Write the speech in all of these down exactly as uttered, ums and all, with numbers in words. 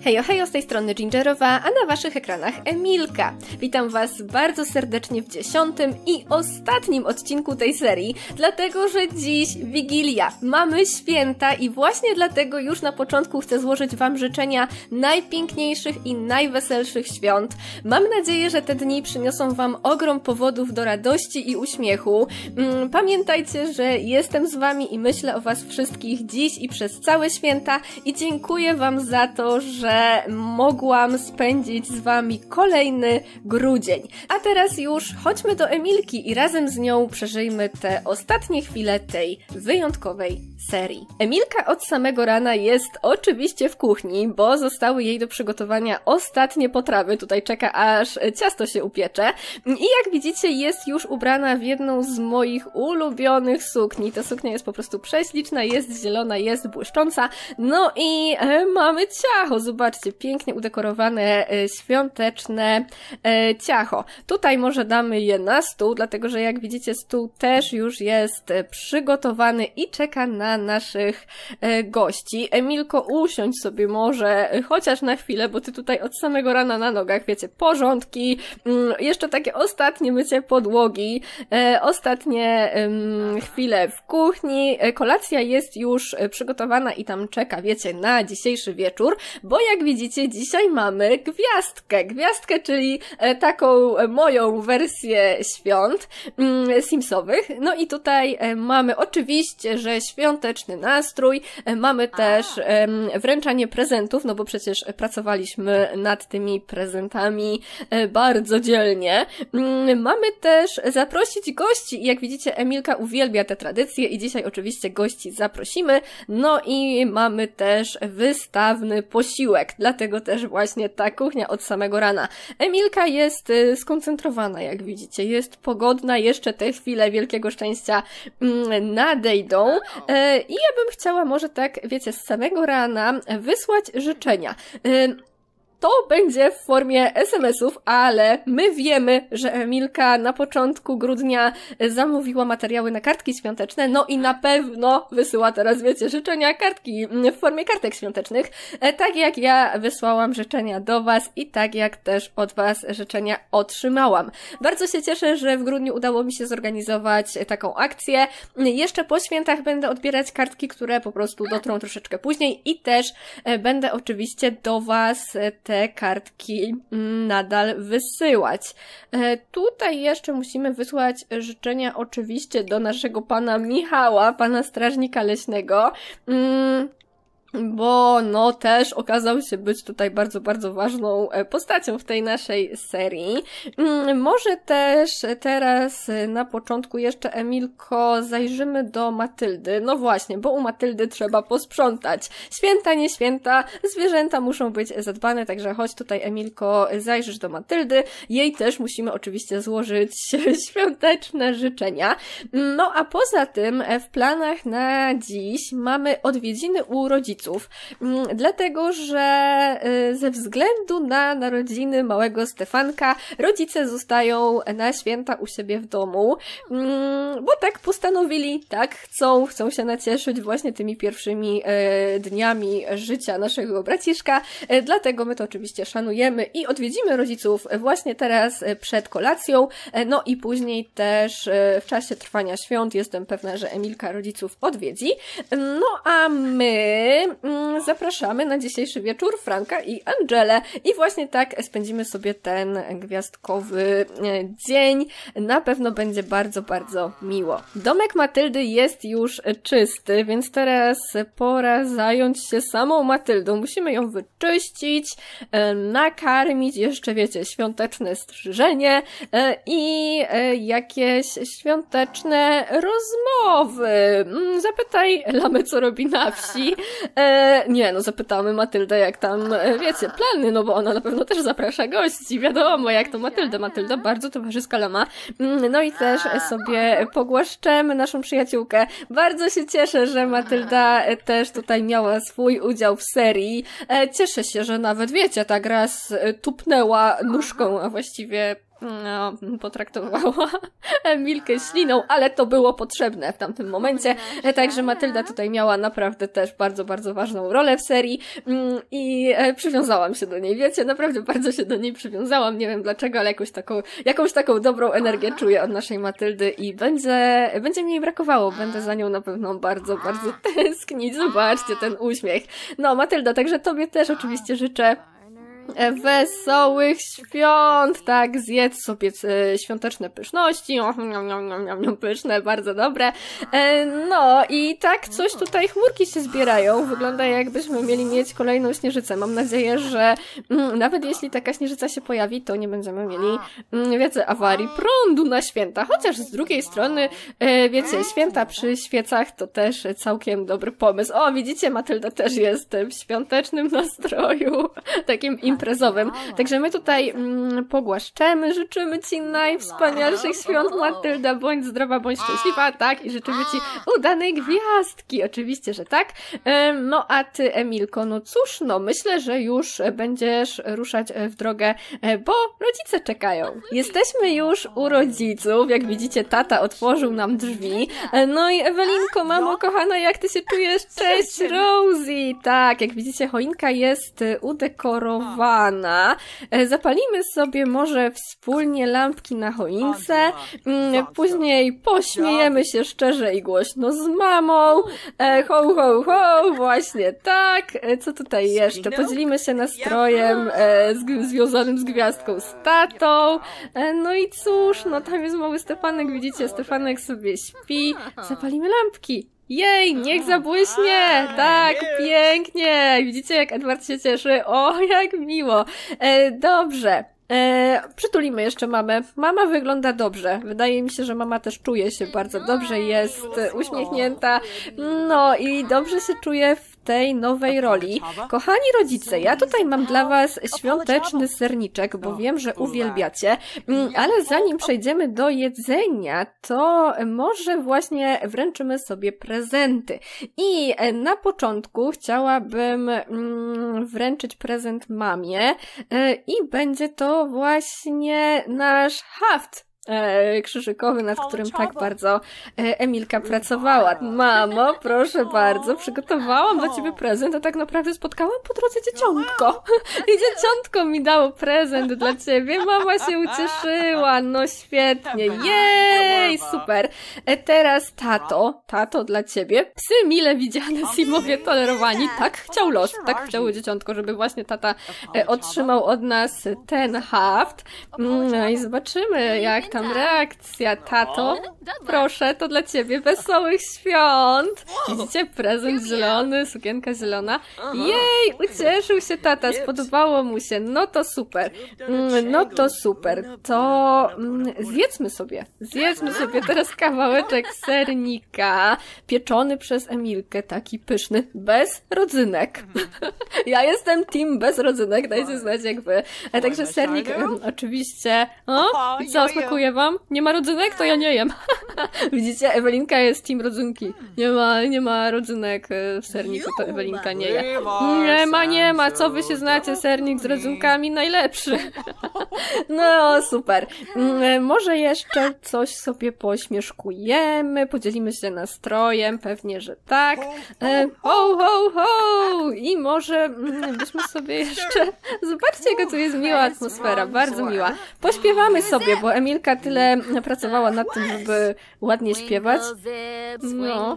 Hejo, hejo, z tej strony Gingerowa, a na waszych ekranach Emilka. Witam was bardzo serdecznie w dziesiątym i ostatnim odcinku tej serii, dlatego że dziś Wigilia, mamy święta i właśnie dlatego już na początku chcę złożyć wam życzenia najpiękniejszych i najweselszych świąt. Mam nadzieję, że te dni przyniosą wam ogrom powodów do radości i uśmiechu. Pamiętajcie, że jestem z wami i myślę o was wszystkich dziś i przez całe święta i dziękuję wam za to, że mogłam spędzić z wami kolejny grudzień. A teraz już chodźmy do Emilki i razem z nią przeżyjmy te ostatnie chwile tej wyjątkowej serii. Emilka od samego rana jest oczywiście w kuchni, bo zostały jej do przygotowania ostatnie potrawy. Tutaj czeka, aż ciasto się upiecze. I jak widzicie, jest już ubrana w jedną z moich ulubionych sukni. Ta suknia jest po prostu prześliczna, jest zielona, jest błyszcząca. No i e, mamy ciacho. Zobaczcie, pięknie udekorowane, e, świąteczne e, ciacho. Tutaj może damy je na stół, dlatego że jak widzicie, stół też już jest e, przygotowany i czeka na naszych e, gości. Emilko, usiądź sobie może e, chociaż na chwilę, bo ty tutaj od samego rana na nogach, wiecie, porządki, mm, jeszcze takie ostatnie mycie podłogi, e, ostatnie em, chwile w kuchni. E, kolacja jest już e, przygotowana i tam czeka, wiecie, na dzisiejszy wieczór, bo jak widzicie, dzisiaj mamy gwiazdkę. Gwiazdkę, czyli e, taką e, moją wersję świąt mm, simsowych. No i tutaj e, mamy oczywiście, że świąteczny nastrój, e, mamy też e, wręczanie prezentów, no bo przecież pracowaliśmy nad tymi prezentami e, bardzo dzielnie. Mm, mamy też zaprosić gości i jak widzicie, Emilka uwielbia te tradycje i dzisiaj oczywiście gości zaprosimy. No i mamy też wystawny posiłek, dlatego też właśnie ta kuchnia od samego rana. Emilka jest y, skoncentrowana, jak widzicie, jest pogodna, jeszcze te chwile wielkiego szczęścia mm, nadejdą y, i ja bym chciała może tak, wiecie, z samego rana wysłać życzenia. Y, To będzie w formie es em esów, ale my wiemy, że Emilka na początku grudnia zamówiła materiały na kartki świąteczne, no i na pewno wysyła teraz, wiecie, życzenia kartki w formie kartek świątecznych, tak jak ja wysłałam życzenia do was i tak jak też od was życzenia otrzymałam. Bardzo się cieszę, że w grudniu udało mi się zorganizować taką akcję. Jeszcze po świętach będę odbierać kartki, które po prostu dotrą troszeczkę później i też będę oczywiście do was te kartki nadal wysyłać. E, tutaj jeszcze musimy wysłać życzenia oczywiście do naszego pana Michała, pana strażnika leśnego. Mm. Bo no też okazał się być tutaj bardzo, bardzo ważną postacią w tej naszej serii. Może też teraz na początku jeszcze, Emilko, zajrzymy do Matyldy. No właśnie, bo u Matyldy trzeba posprzątać. Święta, nie święta, zwierzęta muszą być zadbane, także chodź tutaj, Emilko, zajrzysz do Matyldy. Jej też musimy oczywiście złożyć świąteczne życzenia. No a poza tym w planach na dziś mamy odwiedziny u rodziców. Dlatego, że ze względu na narodziny małego Stefanka rodzice zostają na święta u siebie w domu, bo tak postanowili, tak chcą, chcą się nacieszyć właśnie tymi pierwszymi dniami życia naszego braciszka, dlatego my to oczywiście szanujemy i odwiedzimy rodziców właśnie teraz przed kolacją, no i później też w czasie trwania świąt jestem pewna, że Emilka rodziców odwiedzi. No a my zapraszamy na dzisiejszy wieczór Franka i Angelę i właśnie tak spędzimy sobie ten gwiazdkowy dzień. Na pewno będzie bardzo, bardzo miło. Domek Matyldy jest już czysty, więc teraz pora zająć się samą Matyldą. Musimy ją wyczyścić, nakarmić, jeszcze wiecie, świąteczne strzyżenie i jakieś świąteczne rozmowy. Zapytaj Lamę, co robi na wsi. E, nie, no zapytamy Matyldę, jak tam, e, wiecie, plany, no bo ona na pewno też zaprasza gości, wiadomo jak to Matylda. Matylda bardzo towarzyska lama. No i też sobie pogłaszczemy naszą przyjaciółkę. Bardzo się cieszę, że Matylda też tutaj miała swój udział w serii. E, cieszę się, że nawet, wiecie, tak raz tupnęła nóżką, a właściwie no, potraktowała Emilkę śliną, ale to było potrzebne w tamtym momencie. Także Matylda tutaj miała naprawdę też bardzo, bardzo ważną rolę w serii i przywiązałam się do niej. Wiecie, naprawdę bardzo się do niej przywiązałam. Nie wiem dlaczego, ale jakąś taką, jakąś taką dobrą energię czuję od naszej Matyldy i będzie, będzie mi jej brakowało. Będę za nią na pewno bardzo, bardzo tęsknić. Zobaczcie ten uśmiech. No, Matylda, także tobie też oczywiście życzę wesołych świąt, tak, zjedz sobie świąteczne pyszności, o, miam, miam, miam, miam, pyszne, bardzo dobre, e, no i tak coś tutaj chmurki się zbierają, wygląda jakbyśmy mieli mieć kolejną śnieżycę, mam nadzieję, że mm, nawet jeśli taka śnieżyca się pojawi, to nie będziemy mieli, mm, wiecie, awarii prądu na święta, chociaż z drugiej strony, e, wiecie, święta przy świecach to też całkiem dobry pomysł. O, widzicie, Matylda też jest w świątecznym nastroju, takim imprezowym. imprezowym. Także my tutaj mm, pogłaszczemy, życzymy Ci najwspanialszych świąt, Matylda, bądź zdrowa, bądź szczęśliwa, tak? I życzymy Ci udanej gwiazdki, oczywiście, że tak. Ym, no a Ty, Emilko, no cóż, no myślę, że już będziesz ruszać w drogę, bo rodzice czekają. Jesteśmy już u rodziców, jak widzicie, tata otworzył nam drzwi. No i Ewelinko, mamo kochana, jak Ty się czujesz? Cześć, Rosie! Tak, jak widzicie, choinka jest udekorowana. Zapalimy sobie może wspólnie lampki na choince, później pośmiejemy się szczerze i głośno z mamą, ho, ho, ho, właśnie tak. Co tutaj jeszcze? Podzielimy się nastrojem związanym z gwiazdką z tatą. No i cóż, no tam jest mały Stefanek, widzicie, Stefanek sobie śpi. Zapalimy lampki. Jej, niech zabłyśnie! Tak, pięknie! Widzicie, jak Edward się cieszy? O, jak miło! E, dobrze. E, przytulimy jeszcze mamę. Mama wygląda dobrze. Wydaje mi się, że mama też czuje się bardzo dobrze, jest uśmiechnięta. No i dobrze się czuje w tej nowej roli. Kochani rodzice, ja tutaj mam dla Was świąteczny serniczek, bo wiem, że uwielbiacie, ale zanim przejdziemy do jedzenia, to może właśnie wręczymy sobie prezenty. I na początku chciałabym wręczyć prezent mamie i będzie to właśnie nasz haft E, krzyżykowy, nad którym tak bardzo e, Emilka pracowała. Mamo, proszę bardzo, przygotowałam dla Ciebie prezent, a tak naprawdę spotkałam po drodze dzieciątko. I dzieciątko mi dało prezent dla Ciebie. Mama się ucieszyła, no świetnie. Jej, super. E, teraz tato, tato dla Ciebie. Psy mile widziane, Simowie tolerowani. Tak chciał los, tak chciało dzieciątko, żeby właśnie tata e, otrzymał od nas ten haft. No i zobaczymy, jak tam reakcja, tato. Proszę, to dla Ciebie. Wesołych świąt. Widzicie? Prezent zielony, sukienka zielona. Jej, ucieszył się tata, spodobało mu się. No to super. No to super. To zjedzmy sobie. Zjedzmy sobie teraz kawałeczek sernika. Pieczony przez Emilkę, taki pyszny, bez rodzynek. Ja jestem team bez rodzynek, dajcie znać jak wy. A także sernik oczywiście. O, co, smakuje Wam? Nie ma rodzynek? To ja nie jem. Widzicie, Ewelinka jest team rodzynki. Nie ma, nie ma rodzynek w serniku, to Ewelinka nie je. Nie ma, nie ma. Co wy się znacie? Sernik z rodzynkami najlepszy. No, super. Może jeszcze coś sobie pośmieszkujemy, podzielimy się nastrojem, pewnie, że tak. Ho, ho, ho! I może byśmy sobie jeszcze... Zobaczcie, jaka tu jest miła atmosfera, bardzo miła. Pośpiewamy sobie, bo Emilka tyle pracowała nad tym, żeby ładnie śpiewać. No.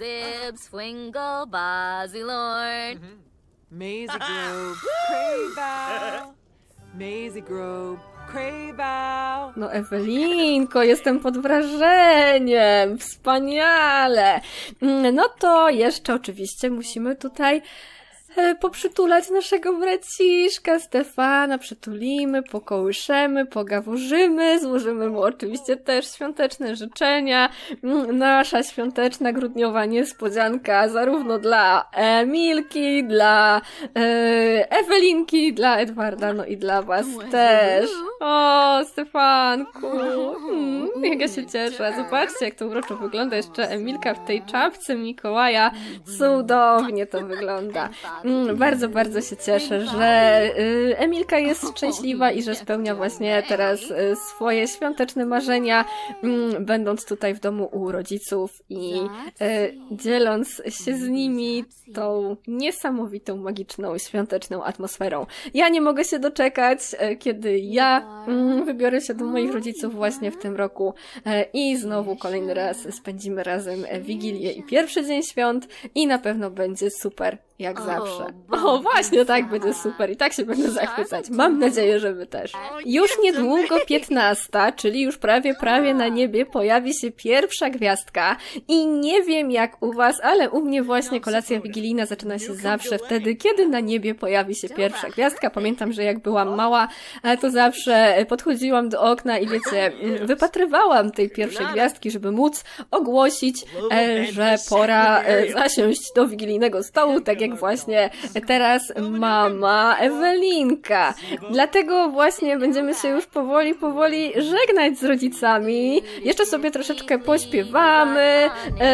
Maisie Grove, Craybow, Maisie Grove, Craybow. No Ewelinko, jestem pod wrażeniem, wspaniale. No to jeszcze oczywiście musimy tutaj poprzytulać naszego braciszka Stefana, przytulimy, pokołyszemy, pogawurzymy, złożymy mu oczywiście też świąteczne życzenia. Nasza świąteczna grudniowa niespodzianka zarówno dla Emilki, dla e, Ewelinki, dla Edwarda, no i dla Was też. O, Stefanku, hmm, jak ja się cieszę. Zobaczcie, jak to uroczo wygląda. Jeszcze Emilka w tej czapce Mikołaja. Cudownie to wygląda. mm, bardzo, bardzo się cieszę, że y, Emilka jest szczęśliwa i że spełnia właśnie teraz y, swoje świąteczne marzenia, y, będąc tutaj w domu u rodziców i y, dzieląc się z nimi tą niesamowitą, magiczną, świąteczną atmosferą. Ja nie mogę się doczekać, y, kiedy ja y, wybiorę się do moich rodziców właśnie w tym roku y, i znowu kolejny raz spędzimy razem Wigilię i pierwszy dzień świąt i na pewno będzie super, jak zawsze. O, właśnie tak będzie super i tak się będę zachwycać. Mam nadzieję, że wy też. Już niedługo piętnasta, czyli już prawie, prawie na niebie pojawi się pierwsza gwiazdka i nie wiem jak u was, ale u mnie właśnie kolacja wigilijna zaczyna się zawsze wtedy, kiedy na niebie pojawi się pierwsza gwiazdka. Pamiętam, że jak byłam mała, to zawsze podchodziłam do okna i wiecie, wypatrywałam tej pierwszej gwiazdki, żeby móc ogłosić, że pora zasiąść do wigilijnego stołu, tak jak właśnie teraz mama Ewelinka. Dlatego właśnie będziemy się już powoli, powoli żegnać z rodzicami. Jeszcze sobie troszeczkę pośpiewamy,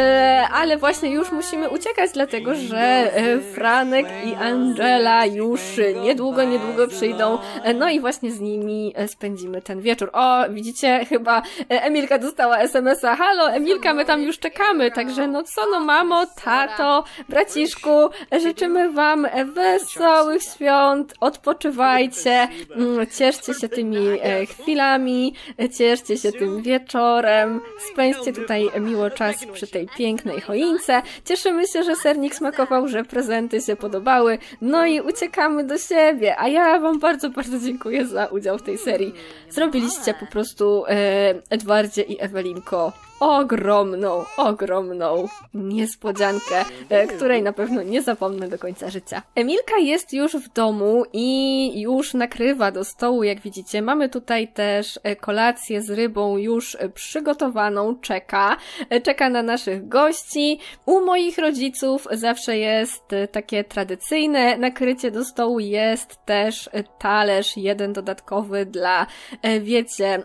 ale właśnie już musimy uciekać, dlatego że Franek i Angela już niedługo, niedługo przyjdą. No i właśnie z nimi spędzimy ten wieczór. O, widzicie, chyba Emilka dostała es em es a. Halo, Emilka, my tam już czekamy. Także no co, no mamo, tato, braciszku, życzymy wam wesołych świąt, odpoczywajcie, cieszcie się tymi chwilami, cieszcie się tym wieczorem, spędźcie tutaj miło czas przy tej pięknej choince. Cieszymy się, że sernik smakował, że prezenty się podobały, no i uciekamy do siebie. A ja wam bardzo, bardzo dziękuję za udział w tej serii. Zrobiliście po prostu e, Edwardzie i Ewelinko ogromną, ogromną niespodziankę, której na pewno nie zapomnę do końca życia. Emilka jest już w domu i już nakrywa do stołu, jak widzicie. Mamy tutaj też kolację z rybą już przygotowaną, czeka. Czeka na naszych gości. U moich rodziców zawsze jest takie tradycyjne nakrycie do stołu. Jest też talerz, jeden dodatkowy dla, wiecie,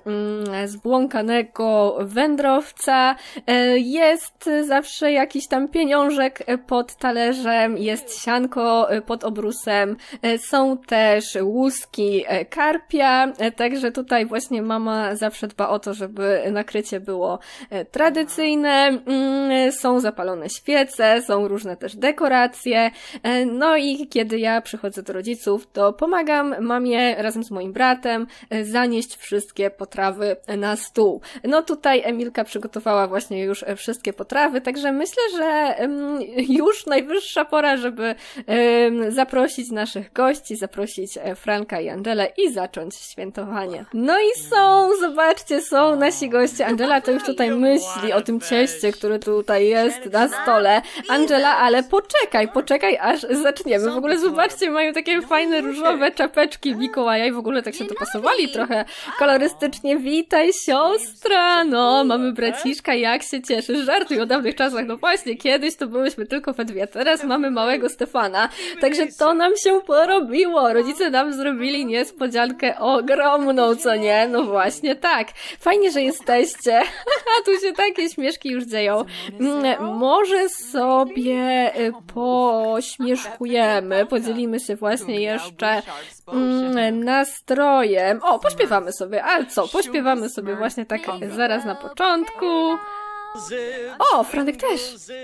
zbłąkanego wędrowca. Jest zawsze jakiś tam pieniążek pod talerzem, jest sianko pod obrusem, są też łuski karpia, także tutaj właśnie mama zawsze dba o to, żeby nakrycie było tradycyjne, są zapalone świece, są różne też dekoracje, no i kiedy ja przychodzę do rodziców, to pomagam mamie razem z moim bratem zanieść wszystkie potrawy na stół. No tutaj Emilka przygotowała właśnie już wszystkie potrawy, także myślę, że um, już najwyższa pora, żeby um, zaprosić naszych gości, zaprosić Franka i Angelę i zacząć świętowanie. No i są, zobaczcie, są nasi goście. Angela to już tutaj myśli o tym cieście, który tutaj jest na stole. Angela, ale poczekaj, poczekaj, aż zaczniemy. W ogóle zobaczcie, mają takie fajne różowe czapeczki Mikołaja i w ogóle tak się dopasowali trochę kolorystycznie. Witaj, siostra! No, mamy braciszka, jak się cieszysz? Żartuj o dawnych czasach, no właśnie, kiedyś to byłyśmy tylko we dwie, teraz mamy małego Stefana, także to nam się porobiło, rodzice nam zrobili niespodziankę ogromną, co nie? No właśnie tak, fajnie, że jesteście, tu się takie śmieszki już dzieją. Może sobie pośmieszkujemy, podzielimy się właśnie jeszcze nastrojem. O, pośpiewamy sobie, a co? Pośpiewamy sobie właśnie tak zaraz na początku. O, Franek też!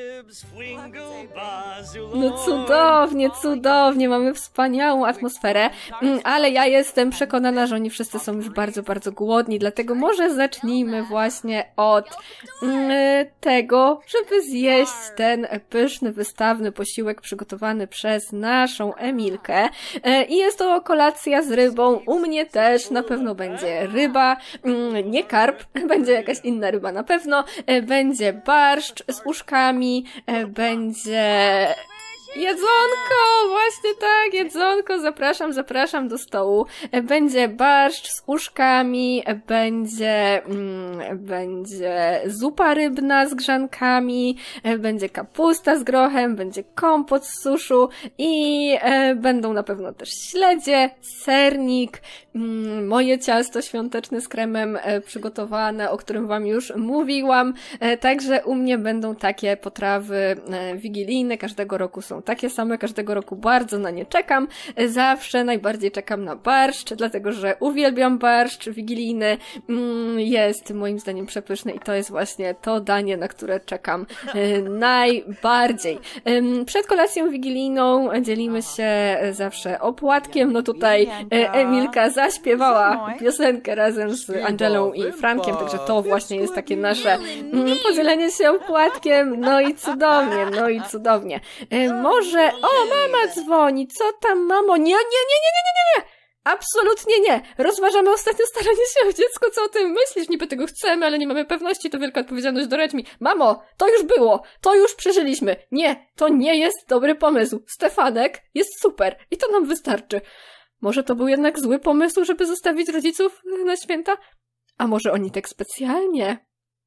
No cudownie, cudownie, mamy wspaniałą atmosferę, ale ja jestem przekonana, że oni wszyscy są już bardzo, bardzo głodni, dlatego może zacznijmy właśnie od tego, żeby zjeść ten pyszny, wystawny posiłek przygotowany przez naszą Emilkę. I jest to kolacja z rybą, u mnie też na pewno będzie ryba, nie karp, będzie jakaś inna ryba na pewno, będzie barszcz z uszkami, będzie jedzonko, właśnie tak, jedzonko, zapraszam, zapraszam do stołu. Będzie barszcz z uszkami, będzie, mm, będzie zupa rybna z grzankami, będzie kapusta z grochem, będzie kompot z suszu i e, będą na pewno też śledzie, sernik, mm, moje ciasto świąteczne z kremem e, przygotowane, o którym wam już mówiłam. E, także u mnie będą takie potrawy e, wigilijne, każdego roku są takie same każdego roku, bardzo na nie czekam. Zawsze najbardziej czekam na barszcz, dlatego że uwielbiam barszcz wigilijny. Jest moim zdaniem przepyszny i to jest właśnie to danie, na które czekam najbardziej. Przed kolacją wigilijną dzielimy się zawsze opłatkiem. No tutaj Emilka zaśpiewała piosenkę razem z Angelą i Frankiem, także to właśnie jest takie nasze podzielenie się opłatkiem. No i cudownie, no i cudownie. Może... O, mama dzwoni! Co tam, mamo? Nie, nie, nie, nie, nie, nie, nie! Absolutnie nie! Rozważamy ostatnio staranie się o dziecko, co o tym myślisz? Niby tego chcemy, ale nie mamy pewności, to wielka odpowiedzialność do mi. Mamo, to już było! To już przeżyliśmy! Nie, to nie jest dobry pomysł! Stefanek jest super i to nam wystarczy. Może to był jednak zły pomysł, żeby zostawić rodziców na święta? A może oni tak specjalnie?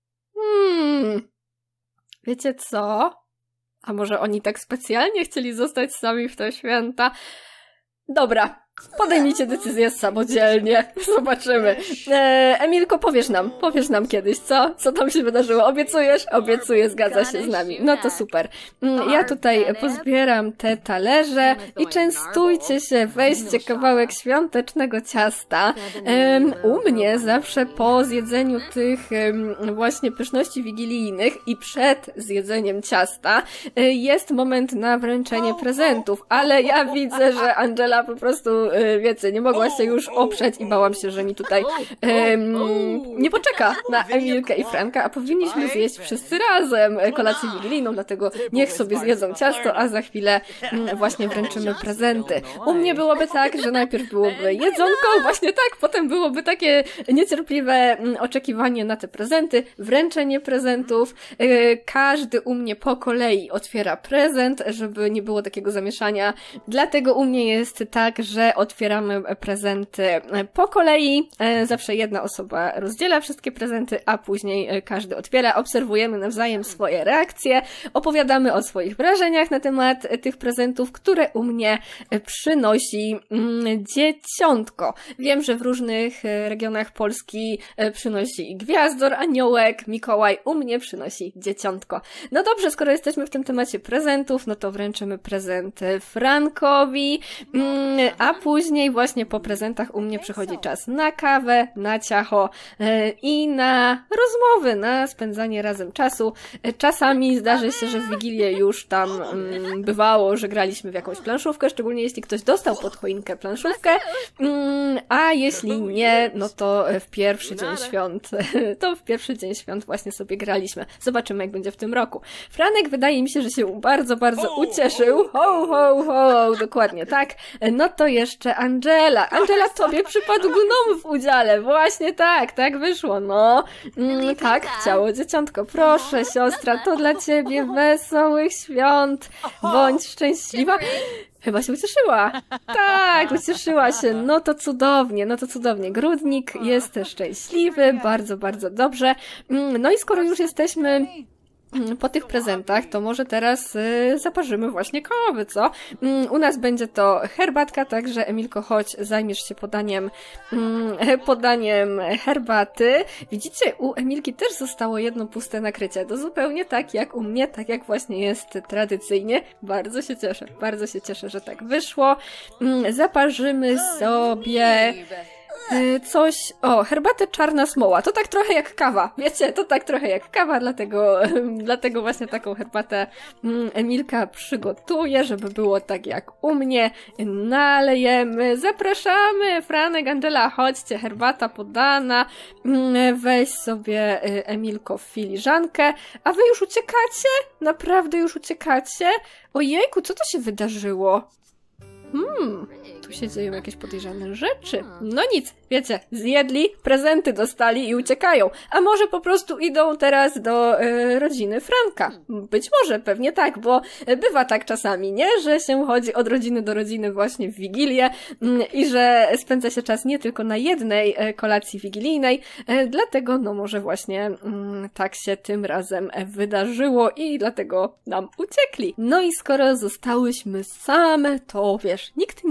Hmm... Wiecie co? A może oni tak specjalnie chcieli zostać sami w te święta? Dobra. Podejmijcie decyzję samodzielnie. Zobaczymy. E, Emilko, powiesz nam, powiesz nam kiedyś, co? Co tam się wydarzyło? Obiecujesz? Obiecuję, zgadza się z nami. No to super. Ja tutaj pozbieram te talerze i częstujcie się, weźcie kawałek świątecznego ciasta. E, u mnie zawsze po zjedzeniu tych e, właśnie pyszności wigilijnych i przed zjedzeniem ciasta e, jest moment na wręczenie prezentów, ale ja widzę, że Angela po prostu wiecie, nie mogła się już oprzeć i bałam się, że mi tutaj um, nie poczeka na Emilkę i Franka, a powinniśmy zjeść wszyscy razem kolację wigilijną, dlatego niech sobie zjedzą ciasto, a za chwilę um, właśnie wręczymy prezenty. U mnie byłoby tak, że najpierw byłoby jedzonko, właśnie tak, potem byłoby takie niecierpliwe um, oczekiwanie na te prezenty, wręczenie prezentów. Yy, każdy u mnie po kolei otwiera prezent, żeby nie było takiego zamieszania. Dlatego u mnie jest tak, że otwieramy prezenty po kolei. Zawsze jedna osoba rozdziela wszystkie prezenty, a później każdy otwiera. Obserwujemy nawzajem swoje reakcje. Opowiadamy o swoich wrażeniach na temat tych prezentów, które u mnie przynosi dzieciątko. Wiem, że w różnych regionach Polski przynosi gwiazdor, aniołek, Mikołaj. U mnie przynosi dzieciątko. No dobrze, skoro jesteśmy w tym temacie prezentów, no to wręczymy prezent Frankowi, a później właśnie po prezentach u mnie przychodzi czas na kawę, na ciacho yy, i na rozmowy, na spędzanie razem czasu. Czasami zdarzy się, że w Wigilię już tam yy, bywało, że graliśmy w jakąś planszówkę, szczególnie jeśli ktoś dostał pod choinkę planszówkę, yy, a jeśli nie, no to w pierwszy dzień świąt, to w pierwszy dzień świąt właśnie sobie graliśmy. Zobaczymy, jak będzie w tym roku. Franek wydaje mi się, że się bardzo, bardzo ucieszył. Ho, ho, ho, dokładnie tak. No to jeszcze Angela. Angela, tobie przypadł gnom w udziale. Właśnie tak, tak wyszło, no. Mm, tak, chciało dzieciątko. Proszę, siostra, to dla ciebie wesołych świąt. Bądź szczęśliwa. Chyba się ucieszyła. Tak, ucieszyła się. No to cudownie, no to cudownie. Grudnik jest szczęśliwy, bardzo, bardzo dobrze. No i skoro już jesteśmy po tych prezentach, to może teraz y, zaparzymy właśnie kawy, co? Mm, u nas będzie to herbatka, także Emilko, chodź, zajmiesz się podaniem mm, podaniem herbaty. Widzicie, u Emilki też zostało jedno puste nakrycie. To zupełnie tak jak u mnie, tak jak właśnie jest tradycyjnie. Bardzo się cieszę, bardzo się cieszę, że tak wyszło. Mm, zaparzymy sobie coś, o, herbatę czarna smoła, to tak trochę jak kawa, wiecie, to tak trochę jak kawa, dlatego, dlatego właśnie taką herbatę Emilka przygotuje, żeby było tak jak u mnie. Nalejemy, zapraszamy, Franek, Angela, chodźcie, herbata podana, weź sobie, Emilko, filiżankę, a wy już uciekacie? Naprawdę już uciekacie? Ojejku, co to się wydarzyło? Hmm, tu się dzieją jakieś podejrzane rzeczy. No nic, wiecie, zjedli, prezenty dostali i uciekają. A może po prostu idą teraz do y, rodziny Franka. Być może, pewnie tak, bo bywa tak czasami, nie? Że się chodzi od rodziny do rodziny właśnie w Wigilię y, i że spędza się czas nie tylko na jednej y, kolacji wigilijnej. Y, dlatego, no może właśnie y, tak się tym razem wydarzyło i dlatego nam uciekli. No i skoro zostałyśmy same, to wiesz, nikt nie patrzy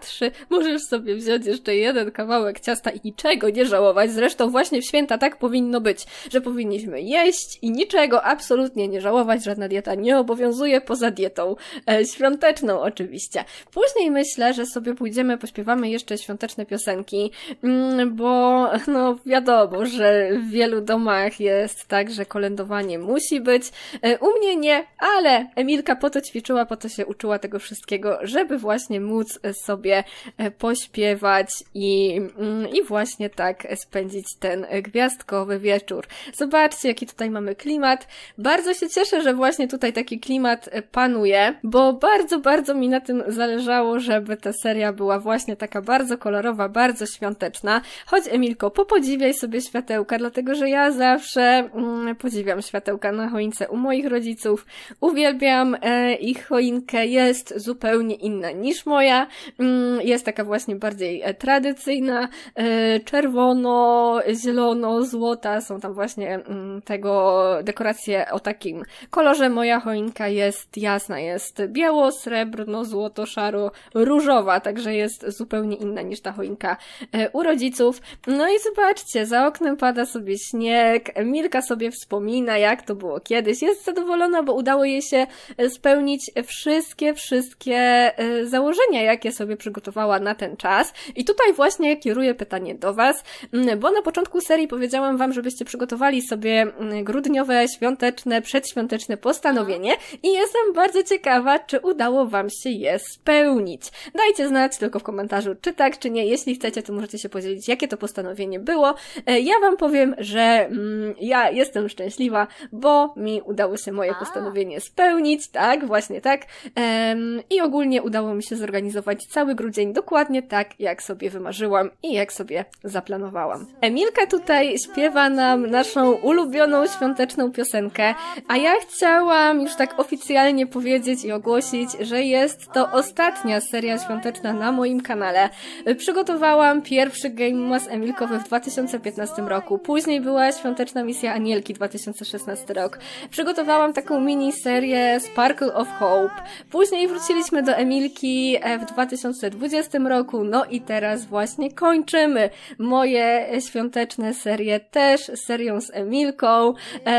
trzy, możesz sobie wziąć jeszcze jeden kawałek ciasta i niczego nie żałować. Zresztą właśnie w święta tak powinno być, że powinniśmy jeść i niczego absolutnie nie żałować. Żadna dieta nie obowiązuje poza dietą e, świąteczną oczywiście. Później myślę, że sobie pójdziemy, pośpiewamy jeszcze świąteczne piosenki, mm, bo no wiadomo, że w wielu domach jest tak, że kolędowanie musi być. E, u mnie nie, ale Emilka po to ćwiczyła, po to się uczyła tego wszystkiego, żeby właśnie móc sobie pośpiewać i, i właśnie tak spędzić ten gwiazdkowy wieczór. Zobaczcie, jaki tutaj mamy klimat. Bardzo się cieszę, że właśnie tutaj taki klimat panuje, bo bardzo, bardzo mi na tym zależało, żeby ta seria była właśnie taka bardzo kolorowa, bardzo świąteczna. Chodź, Emilko, popodziwiaj sobie światełka, dlatego że ja zawsze mm, podziwiam światełka na choince u moich rodziców. Uwielbiam e, ich choinkę, jest zupełnie inna niż moja. Mm, jest taka właśnie bardziej e, tradycyjna, e, czerwono, zielono, złota. Są tam właśnie mm, tego dekoracje o takim kolorze. Moja choinka jest jasna, jest biało, srebrno, złoto, szaro, różowa, także jest zupełnie inna niż ta choinka e, u rodziców. No i zobaczcie, za oknem pada sobie śnieg, Emilka sobie wspomina, jak to było kiedyś. Jest zadowolona, bo udało jej się spełnić wszystkie, wszystkie e, założenia, jakie sobie przygotowała na ten czas. I tutaj właśnie kieruję pytanie do Was, bo na początku serii powiedziałam Wam, żebyście przygotowali sobie grudniowe, świąteczne, przedświąteczne postanowienie i jestem bardzo ciekawa, czy udało Wam się je spełnić. Dajcie znać tylko w komentarzu, czy tak, czy nie. Jeśli chcecie, to możecie się podzielić, jakie to postanowienie było. Ja Wam powiem, że mm, ja jestem szczęśliwa, bo mi udało się moje postanowienie spełnić, tak, właśnie tak. Ehm, I ogólnie udało mi się zorganizować cały grudzień dokładnie tak, jak sobie wymarzyłam i jak sobie zaplanowałam. Emilka tutaj śpiewa nam naszą ulubioną świąteczną piosenkę, a ja chciałam już tak oficjalnie powiedzieć i ogłosić, że jest to ostatnia seria świąteczna na moim kanale. Przygotowałam pierwszy Game Mas Emilkowy w dwa tysiące piętnastym roku, później była świąteczna misja Anielki dwa tysiące szesnasty rok. Przygotowałam taką miniserię Sparkle of Hope, później wróciliśmy do Emilki w dwa tysiące dwudziestym roku, no i teraz właśnie kończymy moje świąteczne serie też serią z Emilką.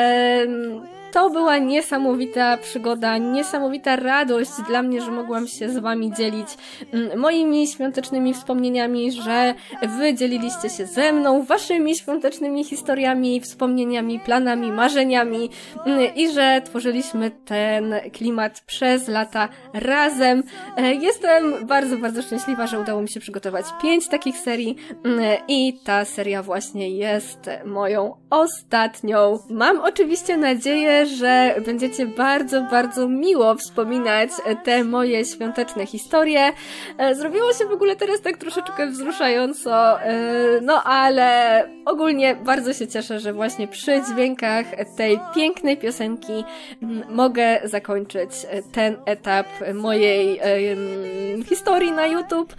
Ehm, To była niesamowita przygoda, niesamowita radość dla mnie, że mogłam się z Wami dzielić moimi świątecznymi wspomnieniami, że Wy dzieliliście się ze mną Waszymi świątecznymi historiami, wspomnieniami, planami, marzeniami i że tworzyliśmy ten klimat przez lata razem. Jestem bardzo, bardzo szczęśliwa, że udało mi się przygotować pięć takich serii i ta seria właśnie jest moją ostatnią. Mam oczywiście nadzieję, że będziecie bardzo, bardzo miło wspominać te moje świąteczne historie. Zrobiło się w ogóle teraz tak troszeczkę wzruszająco, no ale ogólnie bardzo się cieszę, że właśnie przy dźwiękach tej pięknej piosenki mogę zakończyć ten etap mojej um, historii na YouTube.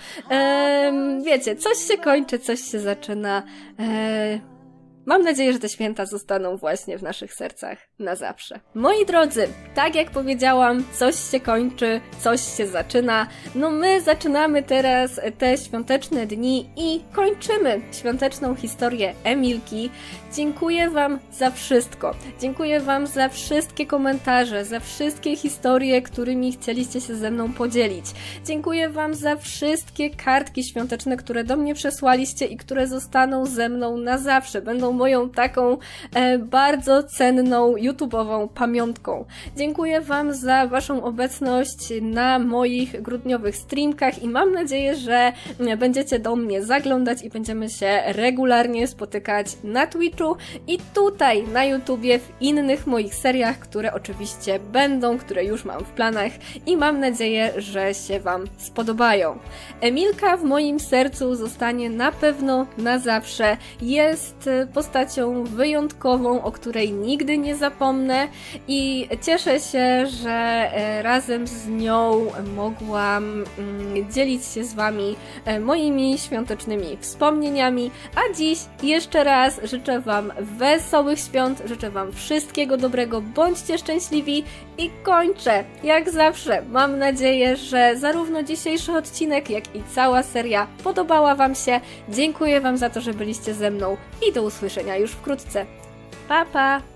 Um, wiecie, coś się kończy, coś się zaczyna. Um, Mam nadzieję, że te święta zostaną właśnie w naszych sercach na zawsze. Moi drodzy, tak jak powiedziałam, coś się kończy, coś się zaczyna. No my zaczynamy teraz te świąteczne dni i kończymy świąteczną historię Emilki. Dziękuję Wam za wszystko. Dziękuję Wam za wszystkie komentarze, za wszystkie historie, którymi chcieliście się ze mną podzielić. Dziękuję Wam za wszystkie kartki świąteczne, które do mnie przesłaliście i które zostaną ze mną na zawsze. Będą moją taką e, bardzo cenną YouTube'ową pamiątką. Dziękuję Wam za Waszą obecność na moich grudniowych streamkach i mam nadzieję, że będziecie do mnie zaglądać i będziemy się regularnie spotykać na Twitchu i tutaj na YouTubie w innych moich seriach, które oczywiście będą, które już mam w planach i mam nadzieję, że się Wam spodobają. Emilka w moim sercu zostanie na pewno na zawsze. Jest postacią wyjątkową, o której nigdy nie zapomnę. zapomnę i cieszę się, że razem z nią mogłam dzielić się z Wami moimi świątecznymi wspomnieniami, a dziś jeszcze raz życzę Wam wesołych świąt, życzę Wam wszystkiego dobrego, bądźcie szczęśliwi i kończę, jak zawsze, mam nadzieję, że zarówno dzisiejszy odcinek, jak i cała seria podobała Wam się. Dziękuję Wam za to, że byliście ze mną i do usłyszenia już wkrótce. Pa, pa!